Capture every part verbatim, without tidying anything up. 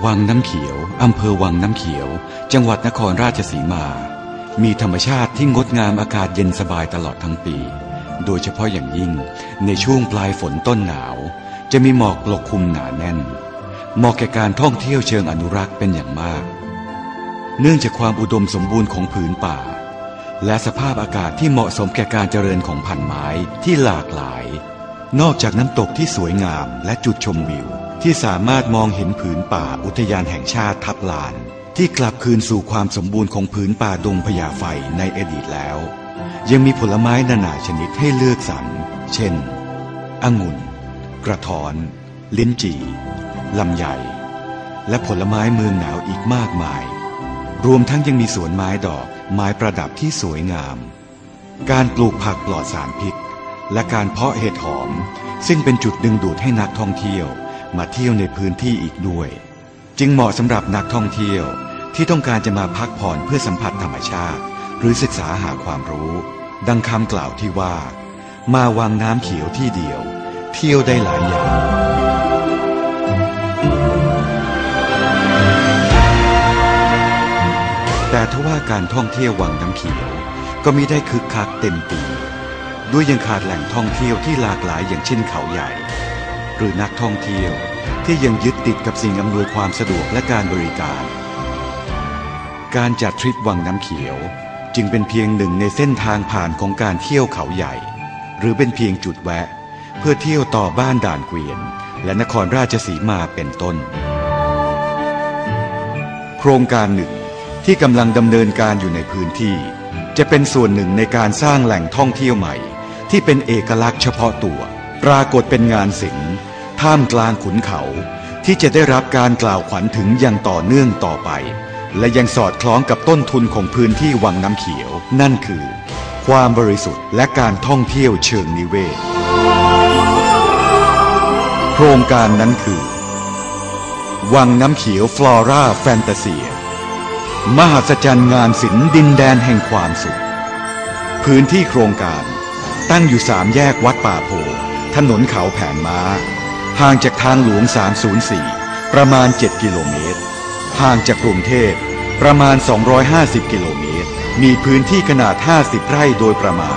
วังน้ำเขียวอำเภอวังน้ำเขียวจังหวัดนครราชสีมามีธรรมชาติที่งดงามอากาศเย็นสบายตลอดทั้งปีโดยเฉพาะอย่างยิ่งในช่วงปลายฝนต้นหนาวจะมีหมอกปกคลุมหนาแน่นเหมาะแก่การท่องเที่ยวเชิงอนุรักษ์เป็นอย่างมากเนื่องจากความอุดมสมบูรณ์ของผืนป่าและสภาพอากาศที่เหมาะสมแก่การเจริญของพันธุ์ไม้ที่หลากหลายนอกจากน้ำตกที่สวยงามและจุดชมวิวที่สามารถมองเห็นผืนป่าอุทยานแห่งชาติทับลานที่กลับคืนสู่ความสมบูรณ์ของผืนป่าดงพญาไฟในอดีตแล้วยังมีผลไม้นานาชนิดให้เลือกสรรเช่นองุ่นกระท้อนลิ้นจี่ลำไยและผลไม้เมืองหนาวอีกมากมายรวมทั้งยังมีสวนไม้ดอกไม้ประดับที่สวยงามการปลูกผักปลอดสารพิษและการเพาะเห็ดหอมซึ่งเป็นจุดดึงดูดให้นักท่องเที่ยวมาเที่ยวในพื้นที่อีกด้วยจึงเหมาะสำหรับนักท่องเที่ยวที่ต้องการจะมาพักผ่อนเพื่อสัมผัสธรรมชาติหรือศึกษาหาความรู้ดังคำกล่าวที่ว่ามาวังน้ำเขียวที่เดียวเที่ยวได้หลายอย่างแต่ทว่าการท่องเที่ยววังน้ำเขียวก็มิได้คึกคักเต็มปีด้วยยังขาดแหล่งท่องเที่ยวที่หลากหลายอย่างเช่นเขาใหญ่หรือนักท่องเที่ยวที่ยังยึดติดกับสิ่งอำนวยความสะดวกและการบริการการจัดทริปวังน้ำเขียวจึงเป็นเพียงหนึ่งในเส้นทางผ่านของการเที่ยวเขาใหญ่หรือเป็นเพียงจุดแวะเพื่อเที่ยวต่อบ้านด่านเกวียนและนครราชสีมาเป็นต้นโครงการหนึ่งที่กำลังดำเนินการอยู่ในพื้นที่จะเป็นส่วนหนึ่งในการสร้างแหล่งท่องเที่ยวใหม่ที่เป็นเอกลักษณ์เฉพาะตัวปรากฏเป็นงานศิลป์ท่ามกลางขุนเขาที่จะได้รับการกล่าวขวัญถึงอย่างต่อเนื่องต่อไปและยังสอดคล้องกับต้นทุนของพื้นที่วังน้ำเขียวนั่นคือความบริสุทธิ์และการท่องเที่ยวเชิงนิเวศโครงการนั้นคือวังน้ำเขียวฟลอราแฟนตาเซียมหัศจรรย์งานศิลป์ดินแดนแห่งความสุขพื้นที่โครงการตั้งอยู่สามแยกวัดป่าโพถนนเขาแผงม้าห่างจากทางหลวงสามศูนย์สี่ประมาณเจ็ดกิโลเมตรห่างจากกรุงเทพประมาณสองร้อยห้าสิบกิโลเมตรมีพื้นที่ขนาดห้าสิบไร่โดยประมาณ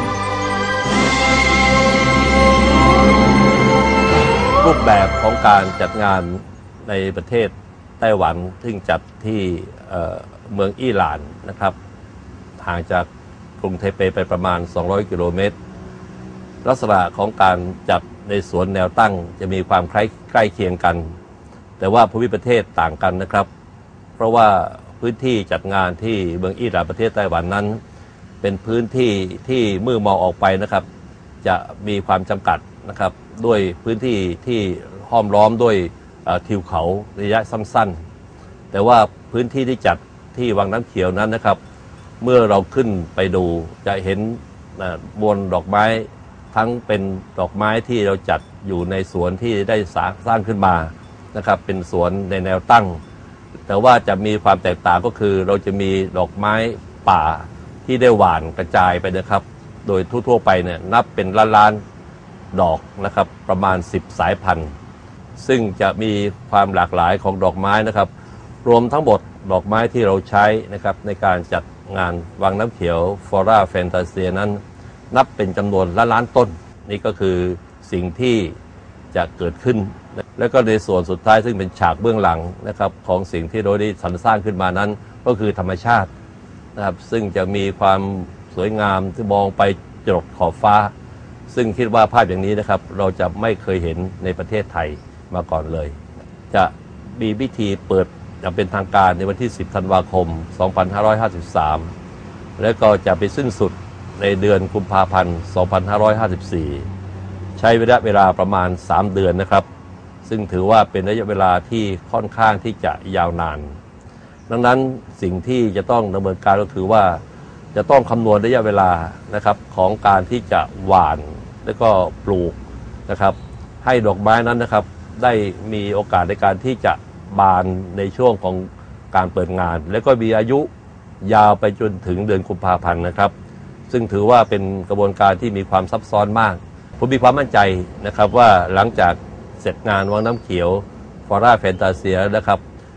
รูปแบบของการจัดงานในประเทศไต้หวันซึ่งจัดที่เมืองอี้หร่านนะครับห่างจากกรุงไทเปไปประมาณสองร้อยกิโลเมตรลักษณะของการจัดในสวนแนวตั้งจะมีความใกล้ใกล้เคียงกันแต่ว่าภูมิประเทศต่างกันนะครับเพราะว่าพื้นที่จัดงานที่เมืองอี้หร่านประเทศไต้หวันนั้นเป็นพื้นที่ที่เมื่อมองออกไปนะครับจะมีความจำกัดนะครับด้วยพื้นที่ที่ห้อมล้อมด้วยทิวเขาระยะสั้นๆแต่ว่าพื้นที่ที่จัดที่วังน้ำเขียวนั้นนะครับเมื่อเราขึ้นไปดูจะเห็นมวลดอกไม้ทั้งเป็นดอกไม้ที่เราจัดอยู่ในสวนที่ได้สร้างขึ้นมานะครับเป็นสวนในแนวตั้งแต่ว่าจะมีความแตกต่างก็คือเราจะมีดอกไม้ป่าที่ได้หว่านกระจายไปนะครับโดยทั่วๆไปเนี่ยนับเป็นล้านๆดอกนะครับประมาณสิบสายพันธุ์ซึ่งจะมีความหลากหลายของดอกไม้นะครับรวมทั้งหมดดอกไม้ที่เราใช้นะครับในการจัดงานวังน้ำเขียวฟลอราแฟนตาเซียนั้นนับเป็นจำนวนล้านล้านต้นนี่ก็คือสิ่งที่จะเกิดขึ้นแล้วก็ในส่วนสุดท้ายซึ่งเป็นฉากเบื้องหลังนะครับของสิ่งที่เราได้สรรสร้างขึ้นมานั้นก็คือธรรมชาตินะครับซึ่งจะมีความสวยงามที่มองไปจรดขอบฟ้าซึ่งคิดว่าภาพอย่างนี้นะครับเราจะไม่เคยเห็นในประเทศไทยมาก่อนเลยจะมีพิธีเปิดอย่างเป็นทางการในวันที่สิบธันวาคมสองพันห้าร้อยห้าสิบสามแล้วก็จะไปสิ้นสุดในเดือนกุมภาพันธ์สองพันห้าร้อยห้าสิบสี่ใช้ระยะเวลาประมาณสามเดือนนะครับซึ่งถือว่าเป็นระยะเวลาที่ค่อนข้างที่จะยาวนานดังนั้นสิ่งที่จะต้องดำเนินการก็คือว่าจะต้องคำนวณระยะเวลานะครับของการที่จะหว่านแล้วก็ปลูกนะครับให้ดอกไม้นั้นนะครับได้มีโอกาสในการที่จะบานในช่วงของการเปิดงานแล้วก็มีอายุยาวไปจนถึงเดือนกุมภาพันธ์นะครับซึ่งถือว่าเป็นกระบวนการที่มีความซับซ้อนมากผมมีความมั่นใจนะครับว่าหลังจากเสร็จงานวังน้ำเขียวฟลอราแฟนตาเซียนะครับ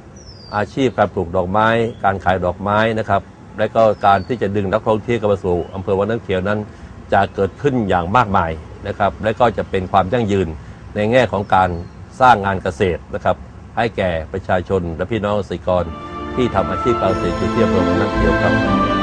อาชีพการปลูกดอกไม้การขายดอกไม้นะครับและก็การที่จะดึงนักท่องเที่ยวเข้ามาสู่อำเภอวังน้ำเขียวนั้นจะเกิดขึ้นอย่างมากมายนะครับและก็จะเป็นความยั่งยืนในแง่ของการสร้างงานเกษตรนะครับให้แก่ประชาชนและพี่น้องเกษตรกรที่ทำอาชีพการเกษตรอยู่ที่อำเภอวังน้ำเขียวครับ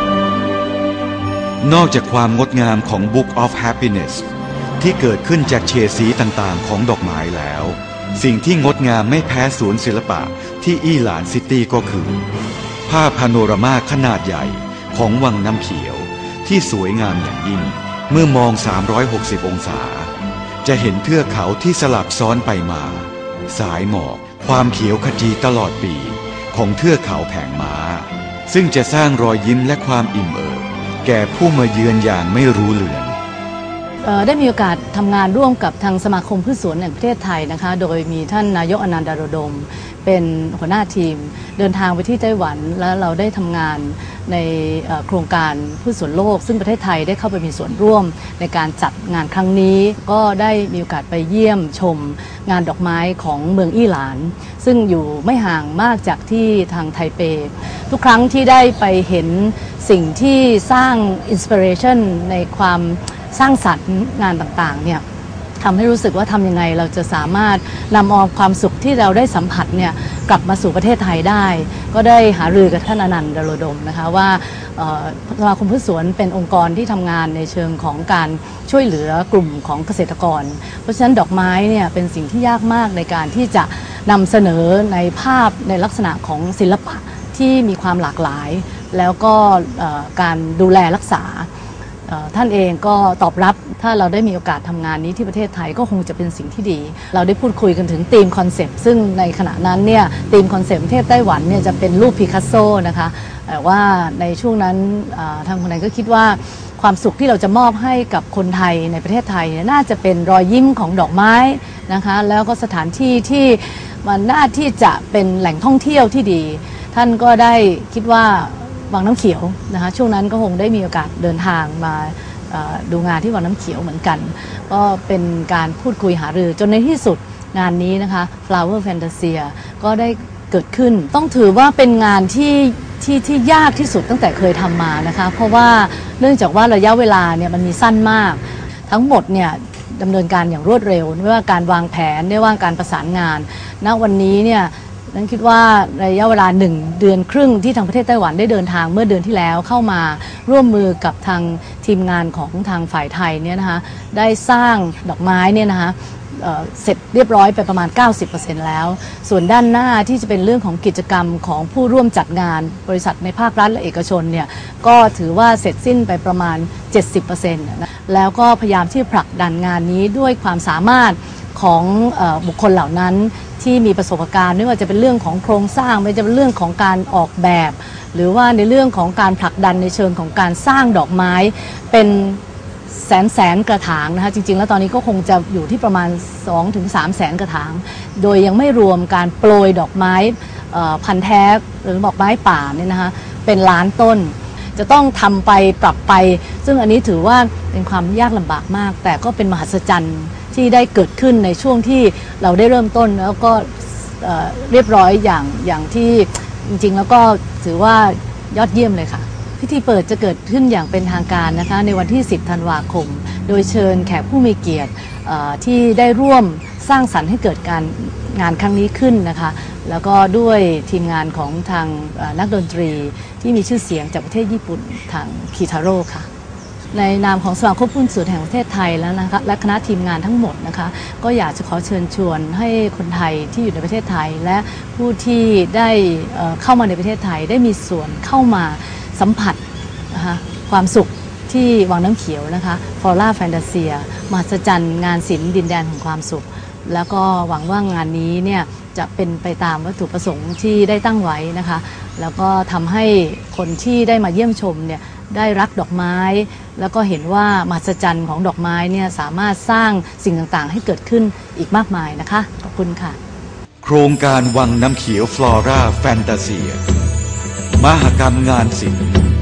นอกจากความงดงามของ Book of Happiness ที่เกิดขึ้นจากเฉดสีต่างๆของดอกไม้แล้วสิ่งที่งดงามไม่แพ้ศูนย์ศิลปะที่อี้หลานซิตี้ก็คือภาพพาโนรามาขนาดใหญ่ของวังน้ำเขียวที่สวยงามอย่างยิ่งเมื่อมองสามร้อยหกสิบองศาจะเห็นเทือกเขาที่สลับซ้อนไปมาสายหมอกความเขียวขจีตลอดปีของเทือกเขาแผงม้าซึ่งจะสร้างรอยยิ้มและความอิ่มเอิบแก่ผู้มาเยือนอย่างไม่รู้เลือนได้มีโอกาสทำงานร่วมกับทางสมาคมพืชสวนแห่งประเทศไทยนะคะโดยมีท่านนายกอนันต์ ดารดมเป็นหัวหน้าทีมเดินทางไปที่ไต้หวันแล้วเราได้ทำงานในโครงการพืชสวนโลกซึ่งประเทศไทยได้เข้าไปมีส่วนร่วมในการจัดงานครั้งนี้ก็ได้มีโอกาสไปเยี่ยมชมงานดอกไม้ของเมืองอี้หลานซึ่งอยู่ไม่ห่างมากจากที่ทางไทเปทุกครั้งที่ได้ไปเห็นสิ่งที่สร้างอินสปิเรชันในความสร้างสรรค์งานต่างๆเนี่ยทำให้รู้สึกว่าทำยังไงเราจะสามารถนำเอาความสุขที่เราได้สัมผัสเนี่ยกลับมาสู่ประเทศไทยได้ก็ได้หารือกับท่านอนันต์ ดารดมนะคะว่าสมาคมพืชสวนเป็นองค์กรที่ทำงานในเชิงของการช่วยเหลือกลุ่มของเกษตรกรเพราะฉะนั้นดอกไม้เนี่ยเป็นสิ่งที่ยากมากในการที่จะนำเสนอในภาพในลักษณะของศิลปะที่มีความหลากหลายแล้วก็การดูแลรักษาท่านเองก็ตอบรับถ้าเราได้มีโอกาสทำงานนี้ที่ประเทศไทยก็คงจะเป็นสิ่งที่ดีเราได้พูดคุยกันถึงธีมคอนเซปต์ซึ่งในขณะนั้นเนี่ยธีมคอนเซปต์ประเทศไต้หวันเนี่ยจะเป็นรูปพิคัสโซนะคะแต่ว่าในช่วงนั้นทางคนไทยก็คิดว่าความสุขที่เราจะมอบให้กับคนไทยในประเทศไทยน่าจะเป็นรอยยิ้มของดอกไม้นะคะแล้วก็สถานที่ที่มันน่าที่จะเป็นแหล่งท่องเที่ยวที่ดีท่านก็ได้คิดว่าวังน้ำเขียวนะคะช่วงนั้นก็คงได้มีโอกาสเดินทางมาดูงานที่วังน้ำเขียวเหมือนกันก็เป็นการพูดคุยหารือจนในที่สุดงานนี้นะคะ Flower Fantasia ก็ได้เกิดขึ้นต้องถือว่าเป็นงานที่ที่ที่ยากที่สุดตั้งแต่เคยทำมานะคะเพราะว่าเนื่องจากว่าระยะเวลาเนี่ยมันมีสั้นมากทั้งหมดเนี่ยดำเนินการอย่างรวดเร็วไม่ว่าการวางแผนไม่ว่าการประสานงานณวันนี้เนี่ยนั้นคิดว่าระยะเวลาหนึ่งเดือนครึ่งที่ทางประเทศไต้หวันได้เดินทางเมื่อเดือนที่แล้วเข้ามาร่วมมือกับทางทีมงานของทางฝ่ายไทยเนี่ยนะคะได้สร้างดอกไม้เนี่ยนะคะเสร็จเรียบร้อยไปประมาณ เก้าสิบเปอร์เซ็นต์ แล้วส่วนด้านหน้าที่จะเป็นเรื่องของกิจกรรมของผู้ร่วมจัดงานบริษัทในภาครัฐและเอกชนเนี่ยก็ถือว่าเสร็จสิ้นไปประมาณ เจ็ดสิบเปอร์เซ็นต์ นะแล้วก็พยายามที่ผลักดันงานนี้ด้วยความสามารถของบุคคลเหล่านั้นที่มีประสบการณ์ไม่ว่าจะเป็นเรื่องของโครงสร้างไม่ว่าจะเป็นเรื่องของการออกแบบหรือว่าในเรื่องของการผลักดันในเชิงของการสร้างดอกไม้เป็นแสนแสนกระถางนะคะจริงๆแล้วตอนนี้ก็คงจะอยู่ที่ประมาณ สองถึงสาม แสนกระถางโดยยังไม่รวมการโปรยดอกไม้พันธุ์แท้หรือดอกไม้ป่าเนี่ยนะคะเป็นล้านต้นจะต้องทำไปปรับไปซึ่งอันนี้ถือว่าเป็นความยากลำบากมากแต่ก็เป็นมหัศจรรย์ที่ได้เกิดขึ้นในช่วงที่เราได้เริ่มต้นแล้วก็เรียบร้อยอย่างอย่างที่จริงๆแล้วก็ถือว่ายอดเยี่ยมเลยค่ะพิธีเปิดจะเกิดขึ้นอย่างเป็นทางการนะคะในวันที่สิบธันวาคมโดยเชิญแขกผู้มีเกียรติที่ได้ร่วมสร้างสรรค์ให้เกิดการงานครั้งนี้ขึ้นนะคะแล้วก็ด้วยทีมงานของทางนักดนตรีที่มีชื่อเสียงจากประเทศญี่ปุ่นทางคิทาโร่ค่ะในนามของสมาคมพืชสวนแห่งประเทศไทยแล้วนะคะและคณะทีมงานทั้งหมดนะคะก็อยากจะขอเชิญชวนให้คนไทยที่อยู่ในประเทศไทยและผู้ที่ได้เข้ามาในประเทศไทยได้มีส่วนเข้ามาสัมผัสนะคะความสุขที่วังน้ำเขียวนะคะฟลอร่าแฟนตาเซียมหัศจรรย์งานศิลป์ดินแดนของความสุขแล้วก็หวังว่างานนี้เนี่ยจะเป็นไปตามวัตถุประสงค์ที่ได้ตั้งไว้นะคะแล้วก็ทำให้คนที่ได้มาเยี่ยมชมเนี่ยได้รักดอกไม้แล้วก็เห็นว่ามหัศจรรย์ของดอกไม้เนี่ยสามารถสร้างสิ่งต่างๆให้เกิดขึ้นอีกมากมายนะคะขอบคุณค่ะโครงการวังน้ำเขียวฟลอร่าแฟนตาเซียมหกรรมงานศิลป์